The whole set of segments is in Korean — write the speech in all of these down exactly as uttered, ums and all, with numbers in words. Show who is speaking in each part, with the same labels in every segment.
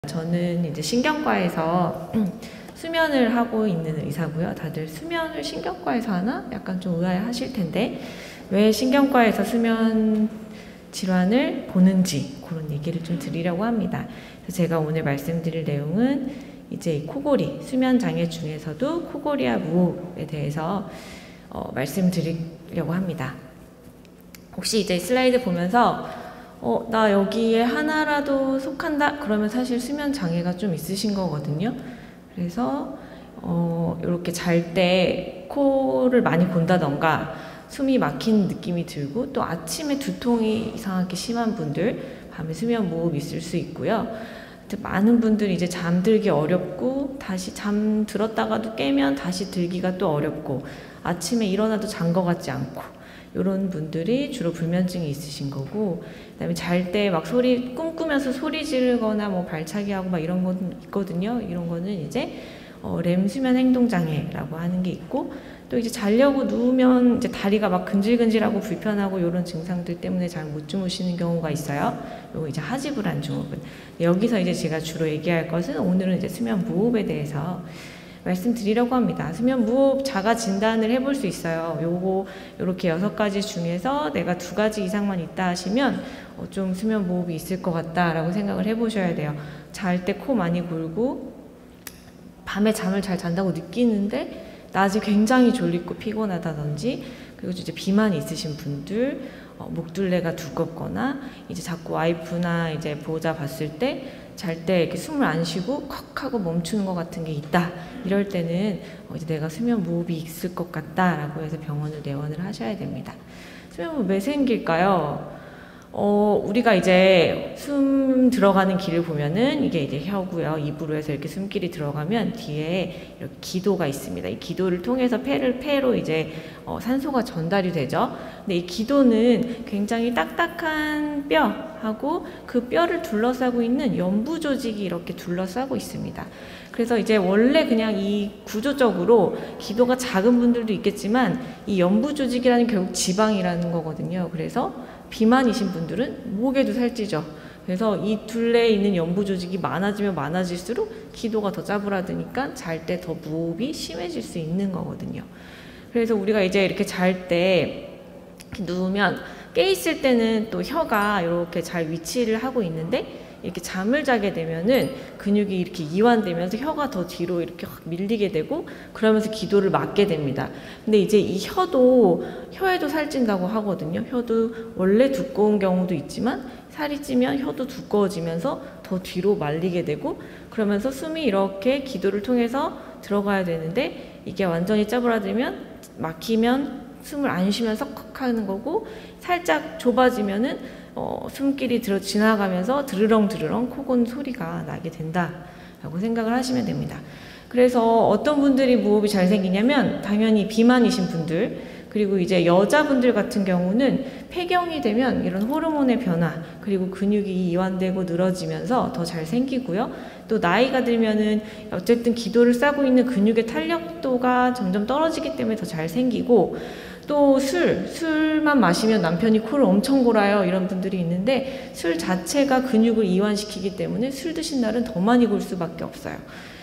Speaker 1: 저는 이제 신경과에서 수면을 하고 있는 의사고요. 다들 수면을 신경과에서 하나? 약간 좀 의아해하실 텐데 왜 신경과에서 수면 질환을 보는지 그런 얘기를 좀 드리려고 합니다. 그래서 제가 오늘 말씀드릴 내용은 이제 코골이, 수면 장애 중에서도 코골이와 무호흡에 대해서 어, 말씀드리려고 합니다. 혹시 이제 슬라이드 보면서 어, 나 여기에 하나라도 속한다? 그러면 사실 수면 장애가 좀 있으신 거거든요. 그래서 어, 이렇게 잘 때 코를 많이 곤다던가 숨이 막힌 느낌이 들고 또 아침에 두통이 이상하게 심한 분들 밤에 수면 무호흡 있을 수 있고요. 많은 분들이 이제 잠들기 어렵고 다시 잠들었다가도 깨면 다시 들기가 또 어렵고 아침에 일어나도 잔 것 같지 않고 이런 분들이 주로 불면증이 있으신 거고, 그 다음에 잘 때 막 소리 꿈꾸면서 소리 지르거나 뭐 발차기 하고 막 이런 건 있거든요. 이런 거는 이제 어, 렘 수면 행동 장애라고 하는 게 있고, 또 이제 자려고 누우면 이제 다리가 막 근질근질하고 불편하고 이런 증상들 때문에 잘 못 주무시는 경우가 있어요. 요거 이제 하지불안 증후군. 여기서 이제 제가 주로 얘기할 것은 오늘은 이제 수면 무호흡에 대해서 말씀드리려고 합니다. 수면 무호흡 자가 진단을 해볼 수 있어요. 요거 요렇게 여섯 가지 중에서 내가 두 가지 이상만 있다 하시면 어, 좀 수면 무호흡이 있을 것 같다라고 생각을 해보셔야 돼요. 잘 때 코 많이 골고 밤에 잠을 잘 잔다고 느끼는데 낮에 굉장히 졸리고 피곤하다든지, 그리고 이제 비만이 있으신 분들, 어, 목둘레가 두껍거나 이제 자꾸 와이프나 이제 보호자 봤을 때 잘 때 이렇게 숨을 안 쉬고 컥 하고 멈추는 것 같은 게 있다. 이럴 때는 어, 이제 내가 수면 무호흡이 있을 것 같다라고 해서 병원을 내원을 하셔야 됩니다. 수면 무호흡 왜 생길까요? 어, 우리가 이제 숨 들어가는 길을 보면은 이게 이제 혀고요. 입으로 해서 이렇게 숨길이 들어가면 뒤에 이렇게 기도가 있습니다. 이 기도를 통해서 폐를, 폐로 이제 어, 산소가 전달이 되죠. 근데 이 기도는 굉장히 딱딱한 뼈하고 그 뼈를 둘러싸고 있는 연부 조직이 이렇게 둘러싸고 있습니다. 그래서 이제 원래 그냥 이 구조적으로 기도가 작은 분들도 있겠지만 이 연부 조직이라는 결국 지방이라는 거거든요. 그래서 비만이신 분들은 목에도 살찌죠. 그래서 이 둘레에 있는 연부 조직이 많아지면 많아질수록 기도가 더 짜부라드니까 잘 때 더 무호흡이 심해질 수 있는 거거든요. 그래서 우리가 이제 이렇게 잘 때 누우면 깨 있을 때는 또 혀가 이렇게 잘 위치를 하고 있는데 이렇게 잠을 자게 되면은 근육이 이렇게 이완되면서 혀가 더 뒤로 이렇게 확 밀리게 되고 그러면서 기도를 막게 됩니다. 근데 이제 이 혀도 혀에도 살찐다고 하거든요. 혀도 원래 두꺼운 경우도 있지만 살이 찌면 혀도 두꺼워지면서 더 뒤로 말리게 되고 그러면서 숨이 이렇게 기도를 통해서 들어가야 되는데 이게 완전히 짜부라들면 막히면 숨을 안 쉬면서 컥 하는 거고 살짝 좁아지면은 어, 숨길이 들어 지나가면서 드르렁 드르렁 코곤 소리가 나게 된다라고 생각을 하시면 됩니다. 그래서 어떤 분들이 무호흡이 잘 생기냐면 당연히 비만이신 분들, 그리고 이제 여자분들 같은 경우는 폐경이 되면 이런 호르몬의 변화 그리고 근육이 이완되고 늘어지면서 더 잘 생기고요. 또 나이가 들면은 어쨌든 기도를 싸고 있는 근육의 탄력도가 점점 떨어지기 때문에 더 잘 생기고, 또 술, 술만 마시면 남편이 코를 엄청 골아요 이런 분들이 있는데 술 자체가 근육을 이완시키기 때문에 술 드신 날은 더 많이 골 수밖에 없어요.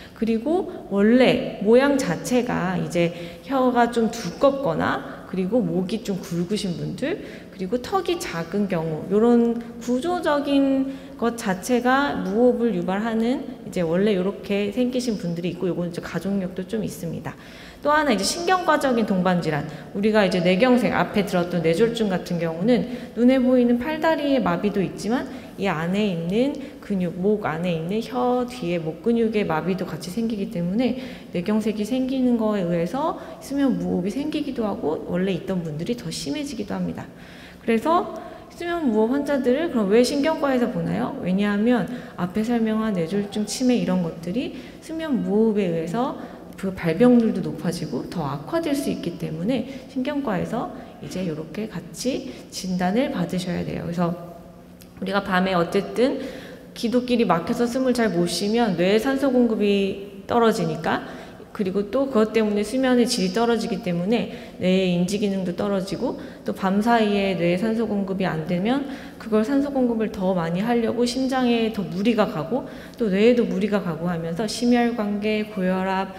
Speaker 1: 그리고 원래 모양 자체가 이제 혀가 좀 두껍거나 그리고 목이 좀 굵으신 분들, 그리고 턱이 작은 경우 이런 구조적인 것 자체가 무호흡을 유발하는 이제 원래 이렇게 생기신 분들이 있고, 이건 이제 가족력도 좀 있습니다. 또 하나 이제 신경과적인 동반질환, 우리가 이제 뇌경색 앞에 들었던 뇌졸중 같은 경우는 눈에 보이는 팔다리의 마비도 있지만 이 안에 있는 근육, 목 안에 있는 혀 뒤에 목 근육의 마비도 같이 생기기 때문에 뇌경색이 생기는 거에 의해서 수면 무호흡이 생기기도 하고 원래 있던 분들이 더 심해지기도 합니다. 그래서 수면 무호흡 환자들을 그럼 왜 신경과에서 보나요? 왜냐하면 앞에 설명한 뇌졸중, 치매 이런 것들이 수면 무호흡에 의해서 그 발병률도 높아지고 더 악화될 수 있기 때문에 신경과에서 이제 이렇게 같이 진단을 받으셔야 돼요. 그래서 우리가 밤에 어쨌든 기도길이 막혀서 숨을 잘 못 쉬면 뇌에 산소 공급이 떨어지니까 그리고 또 그것 때문에 수면의 질이 떨어지기 때문에 뇌의 인지 기능도 떨어지고 또 밤 사이에 뇌에 산소 공급이 안 되면 그걸 산소 공급을 더 많이 하려고 심장에 더 무리가 가고 또 뇌에도 무리가 가고 하면서 심혈관계, 고혈압,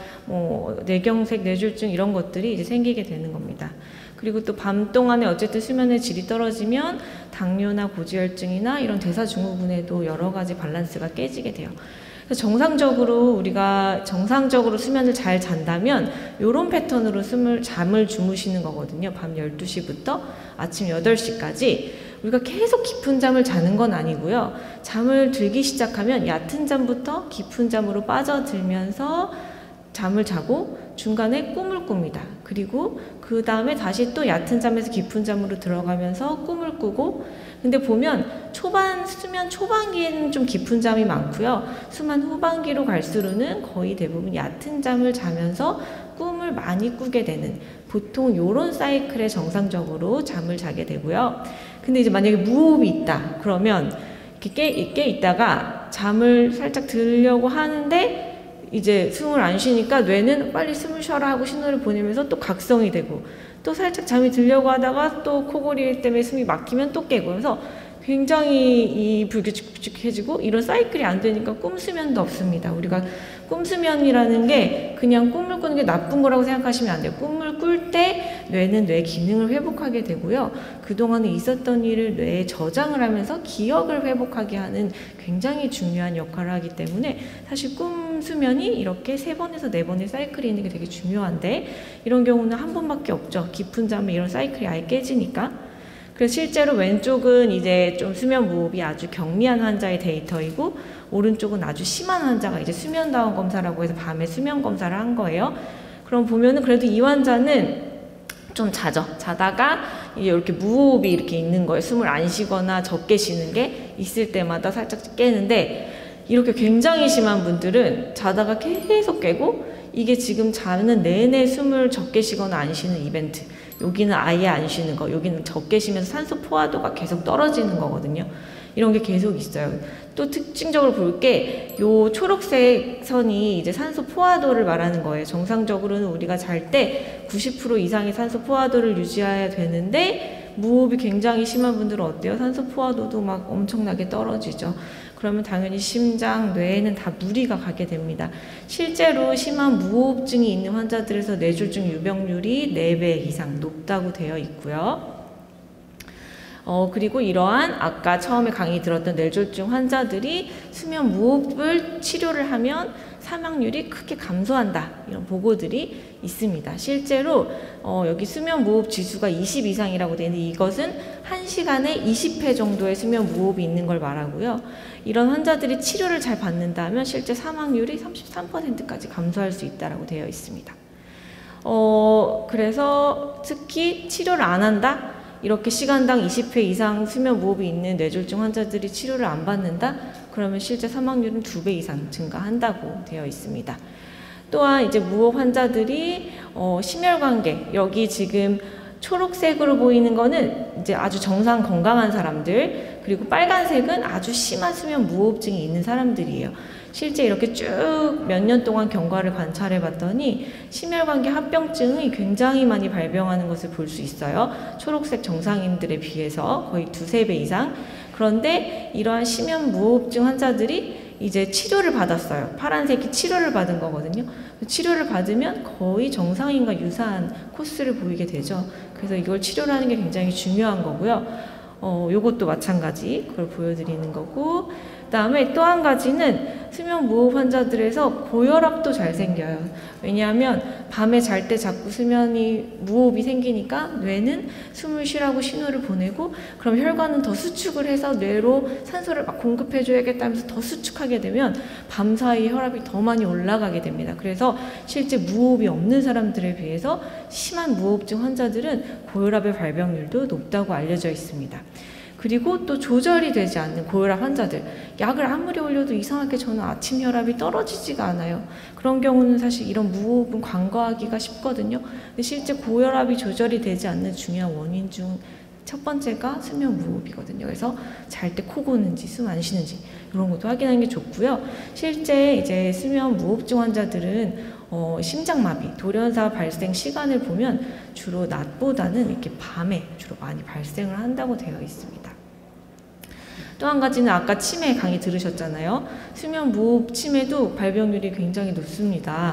Speaker 1: 뭐 뇌경색, 뇌졸중 이런 것들이 이제 생기게 되는 겁니다. 그리고 또 밤 동안에 어쨌든 수면의 질이 떨어지면 당뇨나 고지혈증이나 이런 대사증후군에도 여러 가지 밸런스가 깨지게 돼요. 그래서 정상적으로 우리가 정상적으로 수면을 잘 잔다면 이런 패턴으로 숨을, 잠을 주무시는 거거든요. 밤 열두 시부터 아침 여덟 시까지 우리가 계속 깊은 잠을 자는 건 아니고요. 잠을 들기 시작하면 얕은 잠부터 깊은 잠으로 빠져들면서 잠을 자고 중간에 꿈을 꿉니다. 그리고 그 다음에 다시 또 얕은 잠에서 깊은 잠으로 들어가면서 꿈을 꾸고, 근데 보면 초반, 수면 초반기에는 좀 깊은 잠이 많고요. 수면 후반기로 갈수록은 거의 대부분 얕은 잠을 자면서 꿈을 많이 꾸게 되는, 보통 요런 사이클에 정상적으로 잠을 자게 되고요. 근데 이제 만약에 무호흡이 있다 그러면 이렇게 깨, 깨 있다가 잠을 살짝 들려고 하는데 이제 숨을 안 쉬니까 뇌는 빨리 숨을 쉬어라 하고 신호를 보내면서 또 각성이 되고, 또 살짝 잠이 들려고 하다가 또 코골이 때문에 숨이 막히면 또 깨고, 그래서 굉장히 이 불규칙해지고 이런 사이클이 안 되니까 꿈수면도 없습니다. 우리가 꿈수면이라는 게 그냥 꿈을 꾸는 게 나쁜 거라고 생각하시면 안 돼요. 꿈을 꿀 때 뇌는 뇌 기능을 회복하게 되고요. 그동안에 있었던 일을 뇌에 저장을 하면서 기억을 회복하게 하는 굉장히 중요한 역할을 하기 때문에 사실 꿈수면이 이렇게 세 번에서 네 번의 사이클이 있는 게 되게 중요한데, 이런 경우는 한 번밖에 없죠. 깊은 잠에 이런 사이클이 아예 깨지니까. 그래서 실제로 왼쪽은 이제 좀 수면 무호흡이 아주 경미한 환자의 데이터이고, 오른쪽은 아주 심한 환자가 이제 수면 다운 검사라고 해서 밤에 수면 검사를 한 거예요. 그럼 보면은 그래도 이 환자는 좀 자죠. 자다가 이렇게 무호흡이 이렇게 있는 거예요. 숨을 안 쉬거나 적게 쉬는 게 있을 때마다 살짝 깨는데, 이렇게 굉장히 심한 분들은 자다가 계속 깨고, 이게 지금 자는 내내 숨을 적게 쉬거나 안 쉬는 이벤트, 여기는 아예 안 쉬는 거, 여기는 적게 쉬면서 산소 포화도가 계속 떨어지는 거거든요. 이런 게 계속 있어요. 또 특징적으로 볼 게 요 초록색 선이 이제 산소 포화도를 말하는 거예요. 정상적으로는 우리가 잘 때 구십 퍼센트 이상의 산소 포화도를 유지해야 되는데, 무호흡이 굉장히 심한 분들은 어때요? 산소 포화도도 막 엄청나게 떨어지죠. 그러면 당연히 심장, 뇌에는 다 무리가 가게 됩니다. 실제로 심한 무호흡증이 있는 환자들에서 뇌졸중 유병률이 네 배 이상 높다고 되어 있고요. 어, 그리고 이러한 아까 처음에 강의 들었던 뇌졸중 환자들이 수면 무호흡을 치료를 하면 사망률이 크게 감소한다, 이런 보고들이 있습니다. 실제로 어, 여기 수면 무호흡 지수가 이십 이상이라고 되어 있는데, 이것은 한 시간에 이십 회 정도의 수면 무호흡이 있는 걸 말하고요. 이런 환자들이 치료를 잘 받는다면 실제 사망률이 삼십삼 퍼센트까지 감소할 수 있다고 되어 있습니다. 어, 그래서 특히 치료를 안 한다? 이렇게 시간당 이십 회 이상 수면 무호흡이 있는 뇌졸중 환자들이 치료를 안 받는다? 그러면 실제 사망률은 두 배 이상 증가한다고 되어 있습니다. 또한 이제 무호흡 환자들이 어, 심혈관계, 여기 지금 초록색으로 보이는 거는 이제 아주 정상 건강한 사람들, 그리고 빨간색은 아주 심한 수면 무호흡증이 있는 사람들이에요. 실제 이렇게 쭉 몇 년 동안 경과를 관찰해 봤더니 심혈관계 합병증이 굉장히 많이 발병하는 것을 볼 수 있어요. 초록색 정상인들에 비해서 거의 두세 배 이상. 그런데 이러한 심연 무호흡증 환자들이 이제 치료를 받았어요. 파란색이 치료를 받은 거거든요. 치료를 받으면 거의 정상인과 유사한 코스를 보이게 되죠. 그래서 이걸 치료를 하는 게 굉장히 중요한 거고요. 어, 요것도 마찬가지 그걸 보여드리는 거고, 그 다음에 또 한 가지는 수면 무호흡 환자들에서 고혈압도 잘 생겨요. 왜냐하면 밤에 잘 때 자꾸 수면이 무호흡이 생기니까 뇌는 숨을 쉬라고 신호를 보내고, 그럼 혈관은 더 수축을 해서 뇌로 산소를 막 공급해줘야겠다 하면서 더 수축하게 되면 밤 사이 혈압이 더 많이 올라가게 됩니다. 그래서 실제 무호흡이 없는 사람들에 비해서 심한 무호흡증 환자들은 고혈압의 발병률도 높다고 알려져 있습니다. 그리고 또 조절이 되지 않는 고혈압 환자들, 약을 아무리 올려도 이상하게 저는 아침 혈압이 떨어지지가 않아요. 그런 경우는 사실 이런 무호흡은 간과하기가 쉽거든요. 근데 실제 고혈압이 조절이 되지 않는 중요한 원인 중 첫 번째가 수면 무호흡이거든요. 그래서 잘 때 코 고는지 숨 안 쉬는지 이런 것도 확인하는 게 좋고요. 실제 이제 수면 무호흡증 환자들은 어, 심장마비, 돌연사 발생 시간을 보면 주로 낮보다는 이렇게 밤에 주로 많이 발생을 한다고 되어 있습니다. 또 한 가지는 아까 치매 강의 들으셨잖아요. 수면 무호흡 치매도 발병률이 굉장히 높습니다.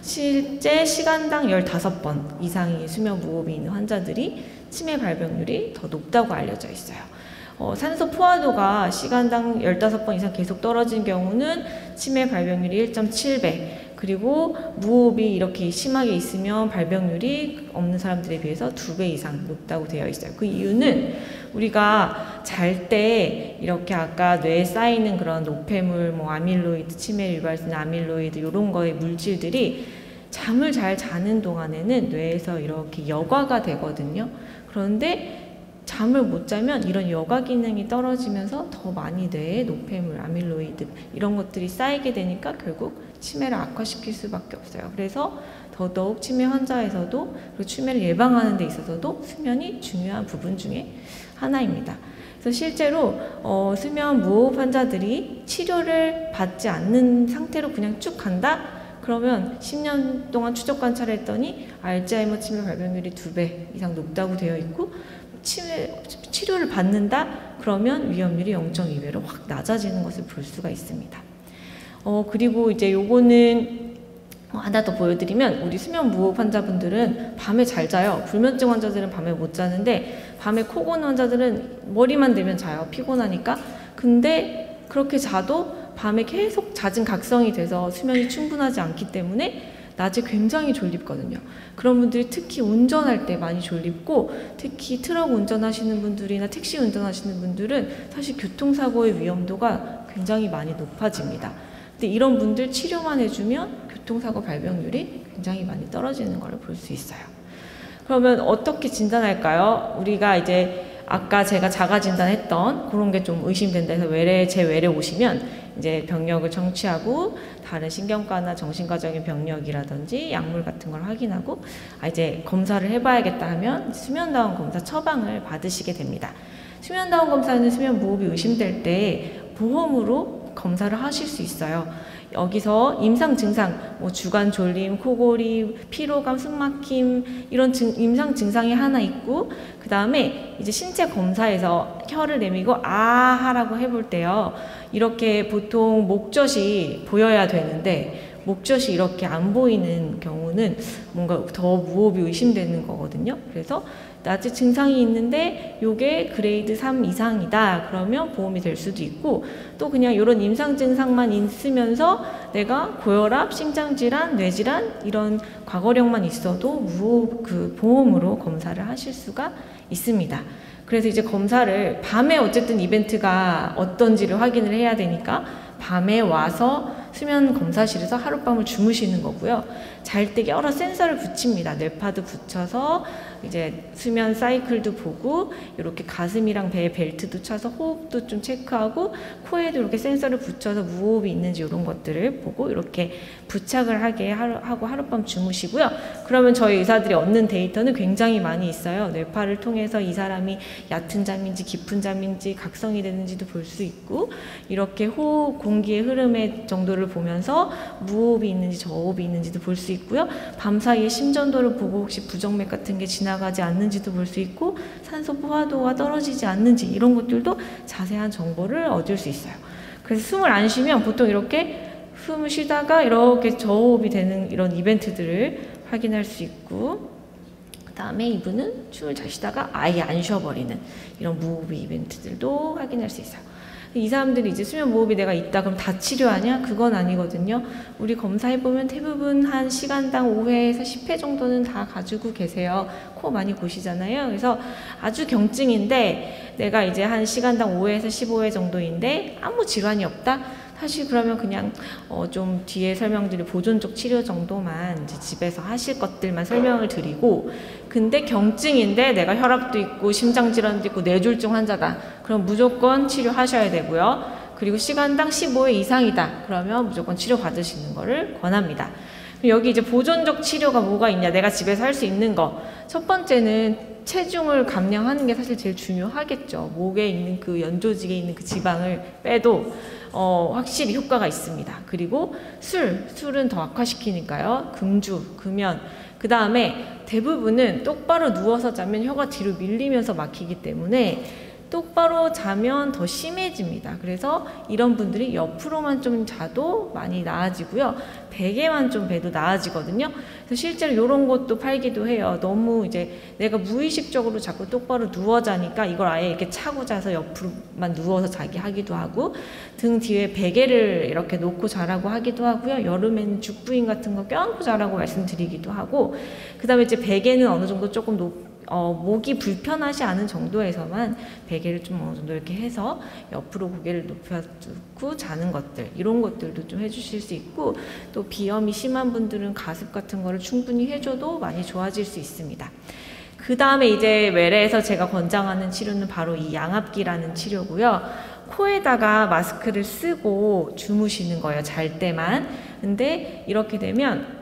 Speaker 1: 실제 시간당 열다섯 번 이상의 수면 무호흡이 있는 환자들이 치매 발병률이 더 높다고 알려져 있어요. 어, 산소 포화도가 시간당 열다섯 번 이상 계속 떨어진 경우는 치매 발병률이 일 점 칠 배, 그리고 무호흡이 이렇게 심하게 있으면 발병률이 없는 사람들에 비해서 두 배 이상 높다고 되어 있어요. 그 이유는 우리가 잘 때 이렇게 아까 뇌에 쌓이는 그런 노폐물, 뭐 아밀로이드, 치매를 유발할 수 있는 아밀로이드 이런 거의 물질들이 잠을 잘 자는 동안에는 뇌에서 이렇게 여과가 되거든요. 그런데 잠을 못 자면 이런 여과 기능이 떨어지면서 더 많이 뇌에 노폐물, 아밀로이드 이런 것들이 쌓이게 되니까 결국 치매를 악화시킬 수밖에 없어요. 그래서 더더욱 치매 환자에서도 그리고 치매를 예방하는 데 있어서도 수면이 중요한 부분 중에 하나입니다. 그래서 실제로 어, 수면 무호흡 환자들이 치료를 받지 않는 상태로 그냥 쭉 간다? 그러면 십 년 동안 추적 관찰했더니 알츠하이머 치매 발병률이 두 배 이상 높다고 되어 있고 치매, 치료를 받는다? 그러면 위험률이 영 점 이 배로 확 낮아지는 것을 볼 수가 있습니다. 어, 그리고 이제 요거는 하나 더 보여드리면 우리 수면 무호흡 환자분들은 밤에 잘 자요. 불면증 환자들은 밤에 못 자는데 밤에 코 고는 환자들은 머리만 대면 자요. 피곤하니까. 근데 그렇게 자도 밤에 계속 잦은 각성이 돼서 수면이 충분하지 않기 때문에 낮에 굉장히 졸립거든요. 그런 분들이 특히 운전할 때 많이 졸립고 특히 트럭 운전하시는 분들이나 택시 운전하시는 분들은 사실 교통사고의 위험도가 굉장히 많이 높아집니다. 근데 이런 분들 치료만 해주면 교통사고 발병률이 굉장히 많이 떨어지는 걸 볼 수 있어요. 그러면 어떻게 진단할까요? 우리가 이제 아까 제가 자가 진단했던 그런 게 좀 의심된다 해서 외래, 제 외래 오시면 이제 병력을 청취하고 다른 신경과나 정신과적인 병력이라든지 약물 같은 걸 확인하고 아 이제 검사를 해봐야겠다 하면 수면다운 검사 처방을 받으시게 됩니다. 수면다운 검사는 수면 무호흡이 의심될 때 보험으로 검사를 하실 수 있어요. 여기서 임상 증상, 뭐 주간 졸림, 코골이, 피로감, 숨막힘 이런 증, 임상 증상이 하나 있고 그 다음에 이제 신체 검사에서 혀를 내밀고 아 하라고 해볼 때요. 이렇게 보통 목젖이 보여야 되는데 목젖이 이렇게 안 보이는 경우는 뭔가 더 무호흡이 의심되는 거거든요. 그래서 낮에 증상이 있는데 요게 그레이드 삼 이상이다 그러면 보험이 될 수도 있고 또 그냥 이런 임상 증상만 있으면서 내가 고혈압, 심장질환, 뇌질환 이런 과거력만 있어도 무호흡 그 보험으로 검사를 하실 수가 있습니다. 그래서 이제 검사를 밤에 어쨌든 이벤트가 어떤지를 확인을 해야 되니까 밤에 와서 수면 검사실에서 하룻밤을 주무시는 거고요. 잘 때 여러 센서를 붙입니다. 뇌파도 붙여서 이제 수면 사이클도 보고 이렇게 가슴이랑 배에 벨트도 차서 호흡도 좀 체크하고 코에도 이렇게 센서를 붙여서 무호흡이 있는지 이런 것들을 보고 이렇게 부착을 하게 하루, 하고 하룻밤 주무시고요. 그러면 저희 의사들이 얻는 데이터는 굉장히 많이 있어요. 뇌파를 통해서 이 사람이 얕은 잠인지 깊은 잠인지 각성이 되는지도 볼 수 있고 이렇게 호흡 공기의 흐름의 정도를 보면서 무호흡이 있는지 저호흡이 있는지도 볼 수 있고요. 밤사이에 심전도를 보고 혹시 부정맥 같은 게 지나가지 않는지도 볼 수 있고 산소 포화도가 떨어지지 않는지 이런 것들도 자세한 정보를 얻을 수 있어요. 그래서 숨을 안 쉬면 보통 이렇게 숨을 쉬다가 이렇게 저호흡이 되는 이런 이벤트들을 확인할 수 있고 그 다음에 이분은 춤을 잘 쉬다가 아예 안 쉬어버리는 이런 무호흡 이벤트들도 확인할 수 있어요. 이 사람들이 이제 수면 무호흡이 내가 있다 그럼 다 치료하냐? 그건 아니거든요. 우리 검사해보면 대부분 한 시간당 오 회에서 십 회 정도는 다 가지고 계세요. 코 많이 고시잖아요. 그래서 아주 경증인데 내가 이제 한 시간당 오 회에서 십오 회 정도인데 아무 질환이 없다? 사실 그러면 그냥 어 좀 뒤에 설명드릴 보존적 치료 정도만 이제 집에서 하실 것들만 설명을 드리고 근데 경증인데 내가 혈압도 있고 심장질환도 있고 뇌졸중 환자다. 그럼 무조건 치료하셔야 되고요. 그리고 시간당 십오 회 이상이다. 그러면 무조건 치료 받으시는 거를 권합니다. 여기 이제 보존적 치료가 뭐가 있냐. 내가 집에서 할 수 있는 거. 첫 번째는 체중을 감량하는 게 사실 제일 중요하겠죠. 목에 있는 그 연조직에 있는 그 지방을 빼도 어, 확실히 효과가 있습니다. 그리고 술, 술은 더 악화시키니까요. 금주, 금연. 그 다음에 대부분은 똑바로 누워서 자면 혀가 뒤로 밀리면서 막히기 때문에 똑바로 자면 더 심해집니다. 그래서 이런 분들이 옆으로만 좀 자도 많이 나아지고요. 베개만 좀 베도 나아지거든요. 그래서 실제로 이런 것도 팔기도 해요. 너무 이제 내가 무의식적으로 자꾸 똑바로 누워 자니까 이걸 아예 이렇게 차고 자서 옆으로만 누워서 자기 하기도 하고, 등 뒤에 베개를 이렇게 놓고 자라고 하기도 하고요. 여름에는 죽부인 같은 거 껴안고 자라고 말씀드리기도 하고, 그 다음에 이제 베개는 어느 정도 조금 높 어, 목이 불편하지 않은 정도에서만 베개를 좀 어느 정도 이렇게 해서 옆으로 고개를 높여두고 자는 것들, 이런 것들도 좀 해주실 수 있고, 또 비염이 심한 분들은 가습 같은 거를 충분히 해줘도 많이 좋아질 수 있습니다. 그 다음에 이제 외래에서 제가 권장하는 치료는 바로 이 양압기라는 치료고요. 코에다가 마스크를 쓰고 주무시는 거예요, 잘 때만. 근데 이렇게 되면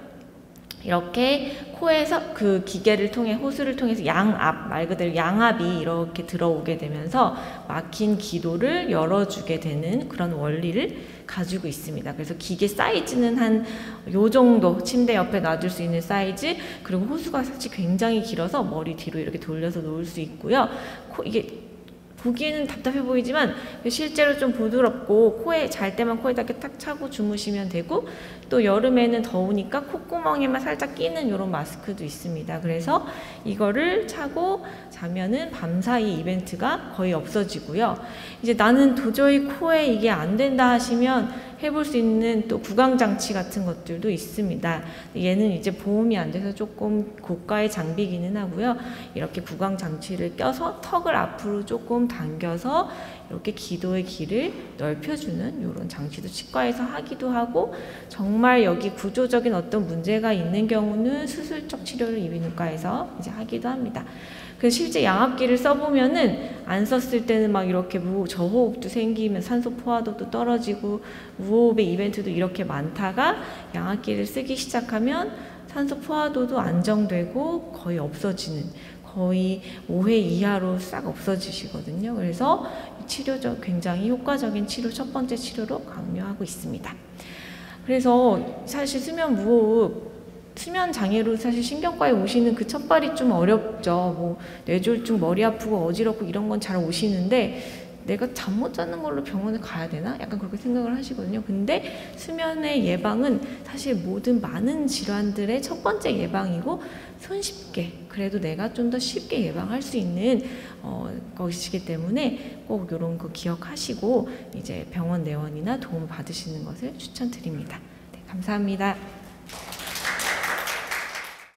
Speaker 1: 이렇게 코에서 그 기계를 통해, 호수를 통해서 양압, 말 그대로 양압이 이렇게 들어오게 되면서 막힌 기도를 열어주게 되는 그런 원리를 가지고 있습니다. 그래서 기계 사이즈는 한 요 정도, 침대 옆에 놔둘 수 있는 사이즈, 그리고 호수가 사실 굉장히 길어서 머리 뒤로 이렇게 돌려서 놓을 수 있고요. 코, 이게 보기에는 답답해 보이지만 실제로 좀 부드럽고, 코에 잘 때만 코에다 이렇게 탁 차고 주무시면 되고, 또 여름에는 더우니까 콧구멍에만 살짝 끼는 이런 마스크도 있습니다. 그래서 이거를 차고 자면은 밤사이 이벤트가 거의 없어지고요. 이제 나는 도저히 코에 이게 안 된다 하시면 해볼 수 있는 또 구강장치 같은 것들도 있습니다. 얘는 이제 보험이 안 돼서 조금 고가의 장비기는 하고요. 이렇게 구강장치를 껴서 턱을 앞으로 조금 당겨서 이렇게 기도의 길을 넓혀주는 이런 장치도 치과에서 하기도 하고, 정말 여기 구조적인 어떤 문제가 있는 경우는 수술적 치료를 이비인후과에서 이제 하기도 합니다. 그래서 실제 양압기를 써보면은 안 썼을 때는 막 이렇게 무, 저호흡도 생기면 산소 포화도도 떨어지고 무호흡의 이벤트도 이렇게 많다가 양압기를 쓰기 시작하면 산소 포화도도 안정되고 거의 없어지는, 거의 오 회 이하로 싹 없어지시거든요. 그래서 치료적, 굉장히 효과적인 치료, 첫 번째 치료로 강요하고 있습니다. 그래서 사실 수면 무호흡, 수면 장애로 사실 신경과에 오시는 그 첫발이 좀 어렵죠. 뭐 뇌졸중, 머리 아프고 어지럽고 이런 건 잘 오시는데 내가 잠 못 자는 걸로 병원에 가야 되나? 약간 그렇게 생각을 하시거든요. 근데 수면의 예방은 사실 모든 많은 질환들의 첫 번째 예방이고, 손쉽게, 그래도 내가 좀 더 쉽게 예방할 수 있는 어, 것이기 때문에 꼭 이런 거 기억하시고 이제 병원 내원이나 도움 받으시는 것을 추천드립니다. 네, 감사합니다.